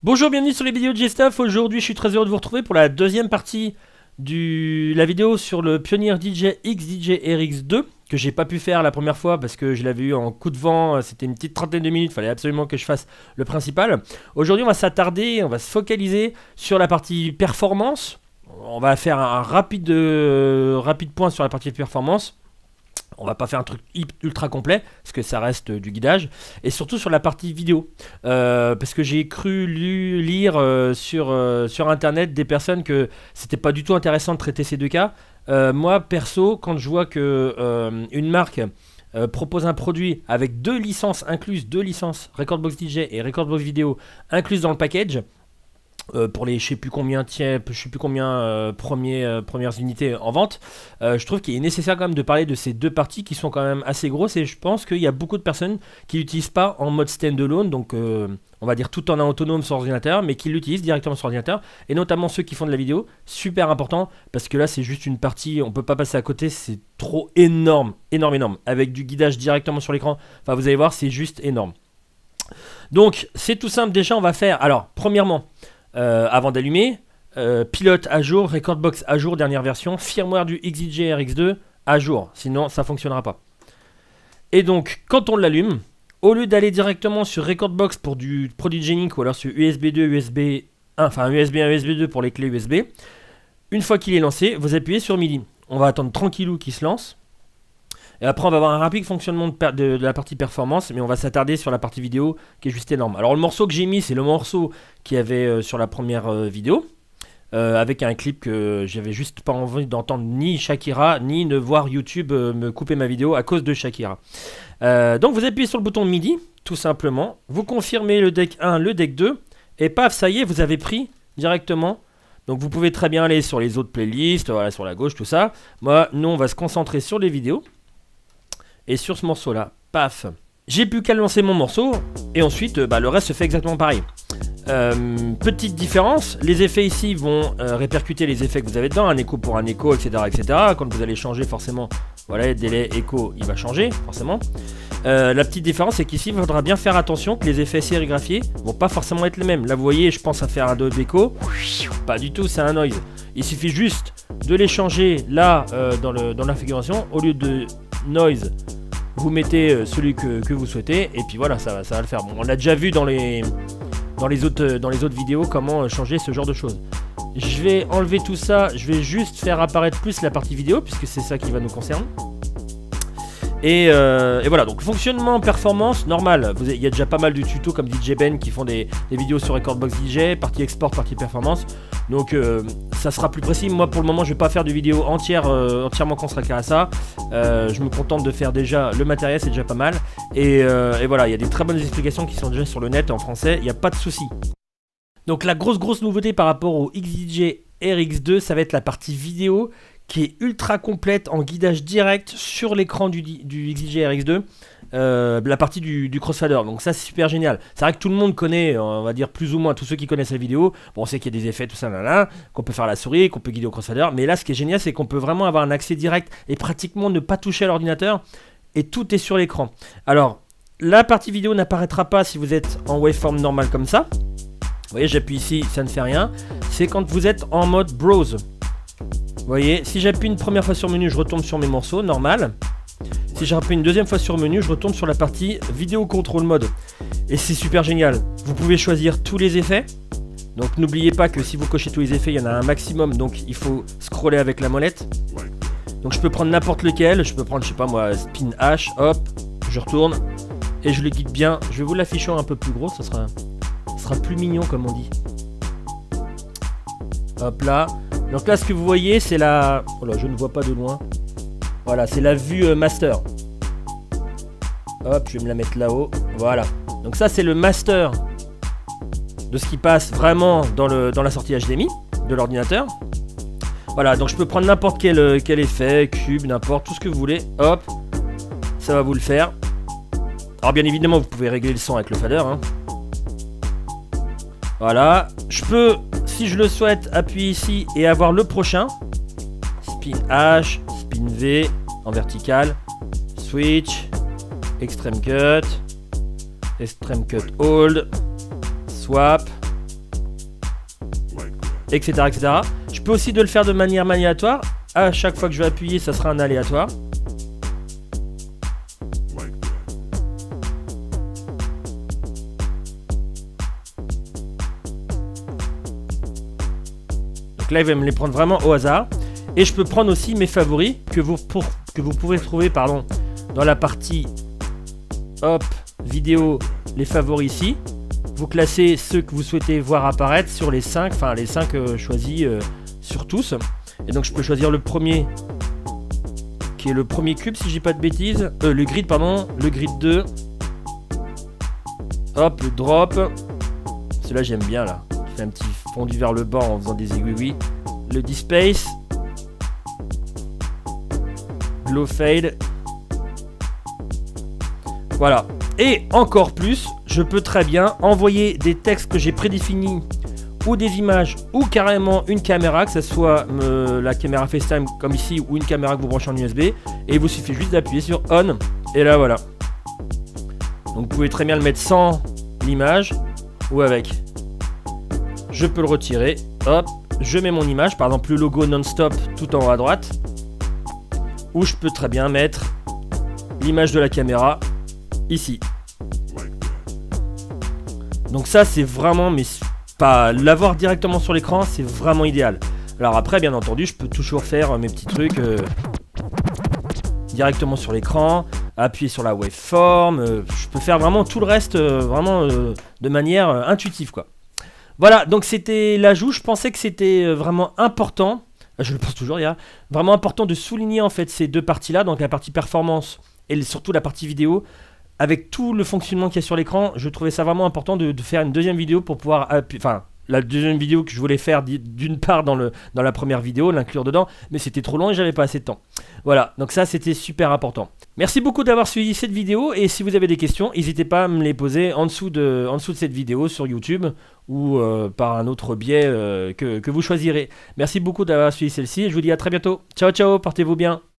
Bonjour, bienvenue sur les vidéos de G-Stuff. Aujourd'hui, je suis très heureux de vous retrouver pour la deuxième partie de la vidéo sur le Pioneer DJ XDJ RX2 que j'ai pas pu faire la première fois parce que je l'avais eu en coup de vent. C'était une petite trentaine de minutes, il fallait absolument que je fasse le principal. Aujourd'hui, on va s'attarder, on va se focaliser sur la partie performance. On va faire un rapide point sur la partie performance. On va pas faire un truc ultra complet parce que ça reste du guidage, et surtout sur la partie vidéo parce que j'ai cru lire sur internet des personnes que c'était pas du tout intéressant de traiter ces deux cas. Moi perso, quand je vois que une marque propose un produit avec deux licences incluses, deux licences Rekordbox DJ et Rekordbox Vidéo incluses dans le package, pour les je sais plus combien premières unités en vente, je trouve qu'il est nécessaire quand même de parler de ces deux parties qui sont quand même assez grosses, et je pense qu'il y a beaucoup de personnes qui l'utilisent pas en mode standalone, donc on va dire tout en autonome sur ordinateur, mais qui l'utilisent directement sur ordinateur, et notamment ceux qui font de la vidéo. Super important, parce que là c'est juste une partie, on peut pas passer à côté, c'est trop énorme, avec du guidage directement sur l'écran. Enfin vous allez voir, c'est juste énorme. Donc c'est tout simple. Déjà on va faire, alors premièrement, avant d'allumer, pilote à jour, Rekordbox à jour, dernière version, firmware du XDJ RX2 à jour, sinon ça fonctionnera pas. Et donc quand on l'allume, au lieu d'aller directement sur Rekordbox pour du produit Genic ou alors sur USB 2, USB 1, enfin USB 1, USB 2 pour les clés USB, une fois qu'il est lancé, vous appuyez sur MIDI. On va attendre tranquillou qu'il se lance. Et après on va avoir un rapide fonctionnement de la partie performance, mais on va s'attarder sur la partie vidéo qui est juste énorme. Alors le morceau que j'ai mis, c'est le morceau qu'il y avait sur la première vidéo, avec un clip que j'avais juste pas envie d'entendre ni Shakira, ni de voir YouTube me couper ma vidéo à cause de Shakira. Donc vous appuyez sur le bouton MIDI, tout simplement, vous confirmez le deck 1, le deck 2, et paf, ça y est, vous avez pris directement. Donc vous pouvez très bien aller sur les autres playlists, voilà, sur la gauche, tout ça. Moi, nous on va se concentrer sur les vidéos. Et sur ce morceau là, paf, j'ai plus qu'à lancer mon morceau, et ensuite le reste se fait exactement pareil. Petite différence, les effets ici vont répercuter les effets que vous avez dedans, un écho pour un écho, etc., etc. Quand vous allez changer, forcément, voilà, délai écho, il va changer, forcément. La petite différence, c'est qu'ici, il faudra bien faire attention que les effets sérigraphiés vont pas forcément être les mêmes. Là, vous voyez, je pense à faire un dot d'écho, pas du tout, c'est un noise. Il suffit juste de les changer là, dans la configuration, au lieu de noise, vous mettez celui que vous souhaitez, et puis voilà, ça va le faire. Bon, on l'a déjà vu dans les autres vidéos comment changer ce genre de choses. Je vais enlever tout ça, je vais juste faire apparaître plus la partie vidéo puisque c'est ça qui va nous concerner. Et voilà, donc fonctionnement, performance, normal. Il y a déjà pas mal de tutos comme DJ Ben qui font des vidéos sur Rekordbox DJ, partie export, partie performance. Donc ça sera plus précis. Moi pour le moment je vais pas faire de vidéo entièrement consacrée à ça. Je me contente de faire déjà le matériel, c'est déjà pas mal. Et voilà, il y a des très bonnes explications qui sont déjà sur le net en français, il n'y a pas de souci. Donc la grosse nouveauté par rapport au XDJ RX2, ça va être la partie vidéo qui est ultra complète en guidage direct sur l'écran du XDJ RX2, la partie du crossfader. Donc ça c'est super génial. C'est vrai que tout le monde connaît, on va dire plus ou moins tous ceux qui connaissent la vidéo, bon on sait qu'il y a des effets tout ça là, qu'on peut faire la souris, qu'on peut guider au crossfader, mais là ce qui est génial c'est qu'on peut vraiment avoir un accès direct et pratiquement ne pas toucher à l'ordinateur, et tout est sur l'écran. Alors la partie vidéo n'apparaîtra pas si vous êtes en waveform normal comme ça. Vous voyez, j'appuie ici, ça ne fait rien. C'est quand vous êtes en mode browse. Vous voyez, si j'appuie une première fois sur menu, je retombe sur mes morceaux, normal. Si j'appuie une deuxième fois sur menu, je retombe sur la partie vidéo control mode. Et c'est super génial. Vous pouvez choisir tous les effets. Donc n'oubliez pas que si vous cochez tous les effets, il y en a un maximum. Donc il faut scroller avec la molette. Donc je peux prendre n'importe lequel. Je peux prendre, je sais pas moi, spin H, hop, je retourne. Et je le guide bien. Je vais vous l'afficher un peu plus gros, ça sera plus mignon comme on dit. Hop là. Donc là ce que vous voyez c'est la... Oh là, je ne vois pas de loin. Voilà, c'est la vue master. Hop, je vais me la mettre là-haut. Voilà. Donc ça c'est le master de ce qui passe vraiment dans la sortie HDMI de l'ordinateur. Voilà, donc je peux prendre n'importe quel effet, cube, n'importe, tout ce que vous voulez. Hop, ça va vous le faire. Alors bien évidemment vous pouvez régler le son avec le fader, hein. Voilà, je peux, si je le souhaite, appuyer ici et avoir le prochain. Spin H, Spin V, en vertical, Switch, Extreme Cut, Extreme Cut Hold, Swap, etc., etc. Je peux aussi de le faire de manière aléatoire. À chaque fois que je vais appuyer, ça sera un aléatoire. Donc là, il va me les prendre vraiment au hasard. Et je peux prendre aussi mes favoris que vous pouvez trouver dans la partie hop, vidéo, les favoris ici. Vous classez ceux que vous souhaitez voir apparaître sur les 5, enfin les 5 choisis sur tous. Et donc je peux choisir le premier, qui est le premier cube si j'ai pas de bêtises. Le grid, pardon, le grid 2. Hop, le drop. Celui-là j'aime bien là. Il fait un petit fondu vers le bas en faisant des aiguilles. Le D-Space. Glow Fade. Voilà. Et encore plus, je peux très bien envoyer des textes que j'ai prédéfinis ou des images ou carrément une caméra, que ce soit la caméra FaceTime comme ici ou une caméra que vous branchez en USB. Et il vous suffit juste d'appuyer sur On et là voilà. Donc vous pouvez très bien le mettre sans l'image ou avec. Je peux le retirer. Hop, je mets mon image, par exemple le logo non-stop tout en haut à droite. Ou je peux très bien mettre l'image de la caméra ici. Donc ça c'est vraiment, mais pas l'avoir directement sur l'écran, c'est vraiment idéal. Alors après bien entendu je peux toujours faire mes petits trucs directement sur l'écran, appuyer sur la waveform, je peux faire vraiment tout le reste vraiment de manière intuitive quoi. Voilà, donc c'était l'ajout, je pensais que c'était vraiment important, je le pense toujours, il y a vraiment important de souligner en fait ces deux parties là, donc la partie performance et surtout la partie vidéo. Avec tout le fonctionnement qu'il y a sur l'écran, je trouvais ça vraiment important de faire une deuxième vidéo pour pouvoir appuyer. Enfin, la deuxième vidéo que je voulais faire d'une part dans la première vidéo, l'inclure dedans, mais c'était trop long et j'avais pas assez de temps. Voilà, donc ça c'était super important. Merci beaucoup d'avoir suivi cette vidéo et si vous avez des questions, n'hésitez pas à me les poser en dessous de cette vidéo sur YouTube ou par un autre biais que vous choisirez. Merci beaucoup d'avoir suivi celle-ci et je vous dis à très bientôt. Ciao ciao, portez-vous bien.